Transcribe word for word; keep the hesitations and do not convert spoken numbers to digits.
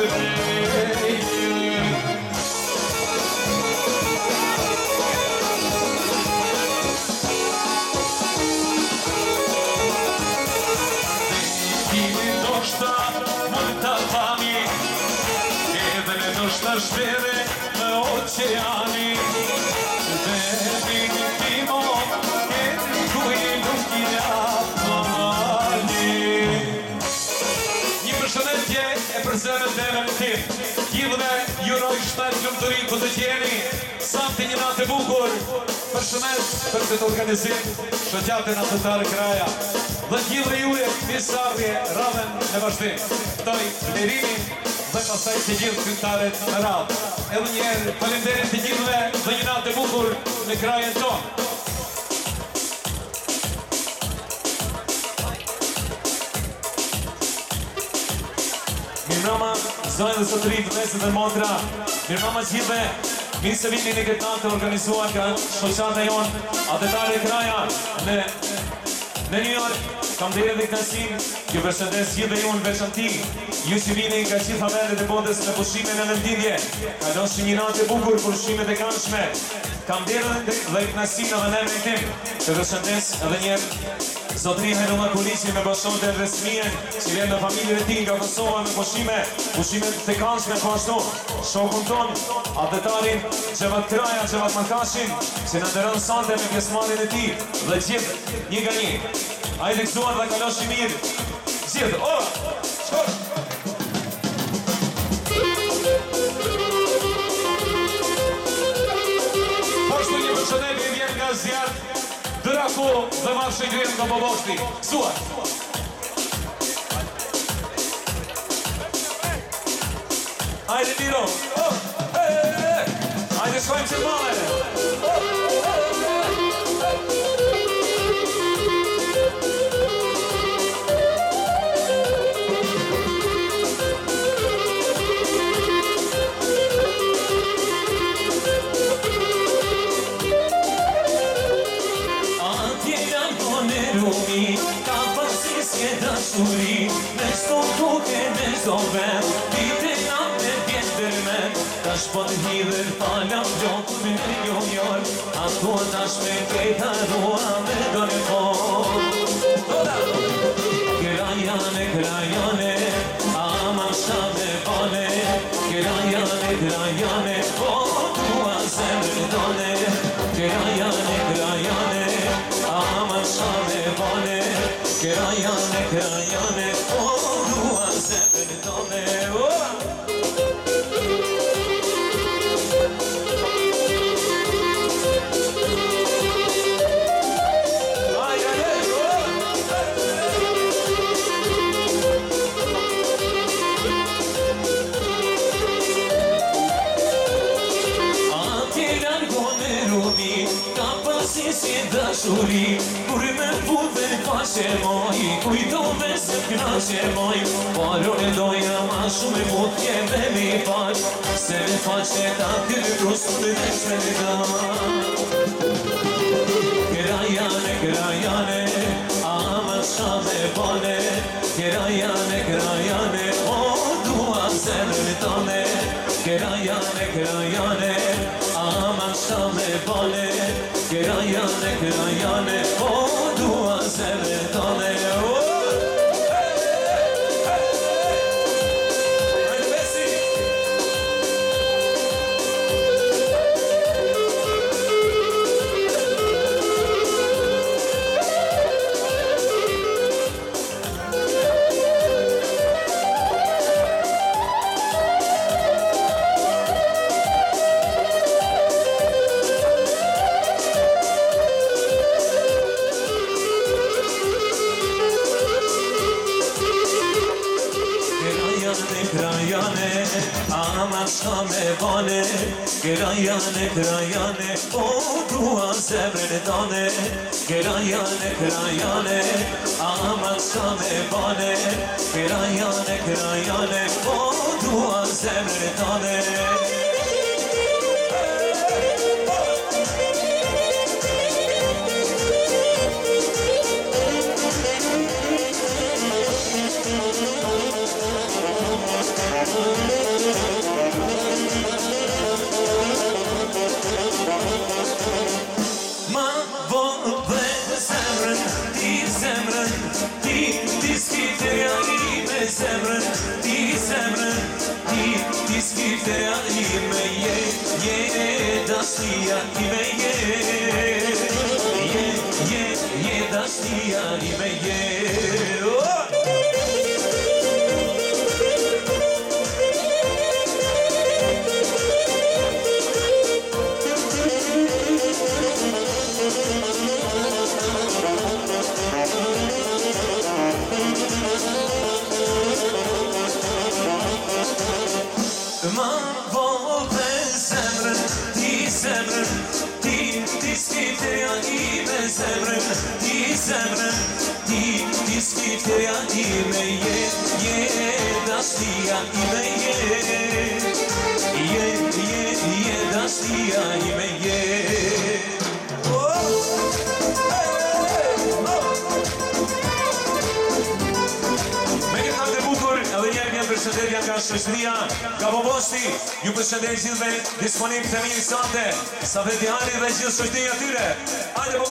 Shpere në oceani dhe vinë timo e kuj nuk i japani. Një përshëndetje e përzemët dhe në tim. Gjithëve juroj shtatë gjumëtëri ku të qeni Samti një natë e bukur. Përshëndet për këtë organizim Shoqate Natëtare Kraja. Dhe gjithëve jure misardhje radhen në vazhdim. Ktoj lerimin dhe pasaj të gjithë këngëtarët në radhë. Edhe njerë, falenderit të gjithëve dhe një natë e bukur në krajen tonë. Mirëmbrëma, zonjë dhe zotërit, vëllezër dhe motra. Mirëmbrëma gjithëve, mirë se vini në këtë natë të organizuar nga shoqata jonë Natëtare Kraja në në New York. Kam dhe edhe kënasin, ju përshëndes gjithë ju në veçanti, ju që vini nga gjitha vendet e botës në pushime në nëndidhje, kalon që një natë e bukur pushimet e kanshme. Kam dhe edhe kënasin edhe në emrin tim, të përshëndes edhe njerë Zotri Heluna Kulici me bashkënte e resmien, që vjen në familje e ti nga Kosova në pushime, pushimet të kanshme po ashtu, shokun ton, Natëtarin, Xhevat Kraja, Xhevat Markashin, që në ndërën sante me pjesmanin e ti, dhe gjithë një nga një. Hajde kësuar dhe kalosh i mirë. Gjithë, ora, shkosh! Pashtu një përshëndetje vjen nga zjarë Draku dhe marshë i grim nga Boboshti. Kësuar! Hajde miro! Hajde shkojmë që të male! Ka përsis ke dashuri, me shto tuke me zoven, pite nga me vjetër men, tash po të hidher fala vjoku me një njër, ato tash me kejta rua me dore por. Krajane, krajane, ama shta me bane, krajane, krajane, po tua zemrë done, krajane, krajane, ama shta me bane, krajane, krajane, po tua zemrë done. Si dashuri, kur me puve faqe moj, kujtove se knaqe moj, paron e doja ma shumë e mut jeme mi faq, se me faqe ta kërkus të veç me një da. Krajane, krajane, ama qa me bane, krajane, krajane, o dua zemrë tone, krajane, krajane, ama qa me bane, krajane, krajane, po dua zemrë tone. Krajane, krajane, po dua zemrën tone, krajane, krajane, ama qa me bane, krajane, krajane, po dua zemrën tone. Oh, zemrën, ti zemrën, ti, ti skifteja ime, je, je dashnia ime, je, je, je, je dashnia ime, je. Ma volve zemrën, ti zemrën, ti, ti skifteja ime zemrën, ti zemrën, ti, ti skifteja ime, je, je dashnia ime, je, je, je, je dashnia ime, je. Përshëndetja nga shoqëria Gabobosti, ju përshëndet gjithëve disponibë të mirë sante, sa vetjani dhe gjithë shoqëria tyre.